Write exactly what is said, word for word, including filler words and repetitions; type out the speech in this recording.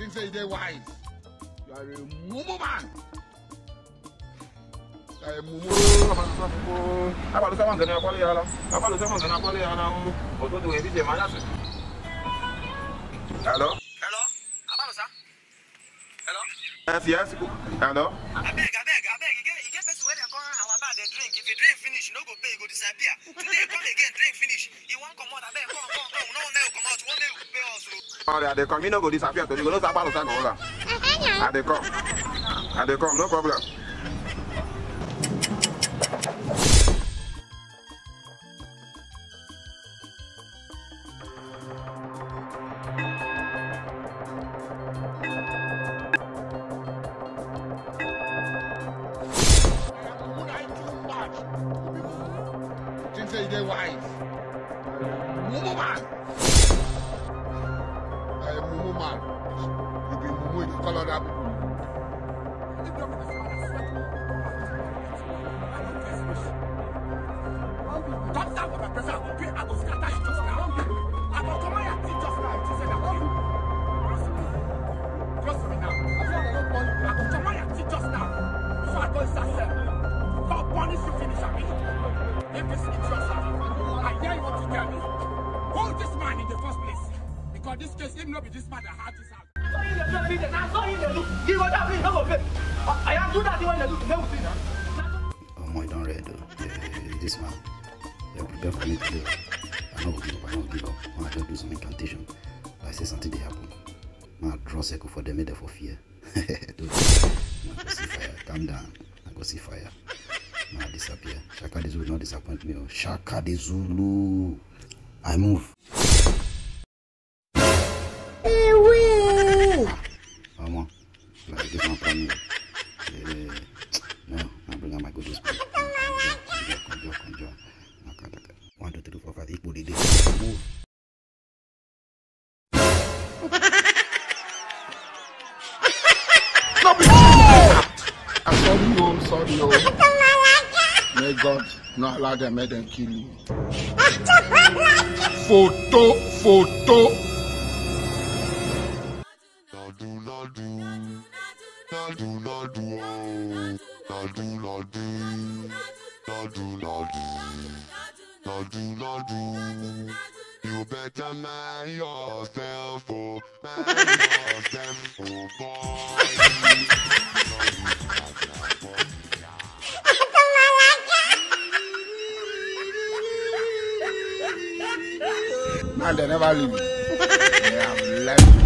think say they wise. You are a mumu man. You are a mumu. Apa lu sama gana apa ya lah? Apa lu sama gana apa ya lah? Foto tu ebi je mana sih? Hello? Hello? Apa lu sa? Hello? Yes, yes. Hello? I beg, I beg, I beg. You get, you get best when they come our bar they drink. If you drink finish, you no go pay, you go disappear. Today come again, drink finish. You want come out, I beg, come, come, come. No one will come out. One day you pay us. Oh, they come. You no go disappear. You go no sapa lu sa go lah. Ah, they come. Ah, they come. No problem. Say they wise. Mumu man. I am mumu man. You be mumu if you call other people. Don't start with my pressure. I will scatter you just now. I will come here and just now. She said, trust me now. I will come here and just now. So I go inside here. God punish you finish at me. If this is your son, I dare you want to tell me. Hold this man in the first place. Because this case, even though this man that had this house. Oh, my, don't read though. Uh, this man, they are prepared for me to do. I don't give up, I don't give up. I just do some incantation. I say something they happen. I draw circle for them, they for fear. Don't I go see fire. Calm down. I go see fire. I disappear. Shaka the Zulu will not disappoint me. Oh. Shaka the Zulu. I move. Come on. Like this one from me. Uh, no, I bring out my good spirit. Conjure, conjure, conjure. One, two, three, four, five. Equal the day. Move. Stop it! I'm sorry, oh, sorry, oh. May God not allow them, make them kill you. Photo, photo. You better mind yourself, oh, mind yourself, oh, boy. Man, they never leave. They have left.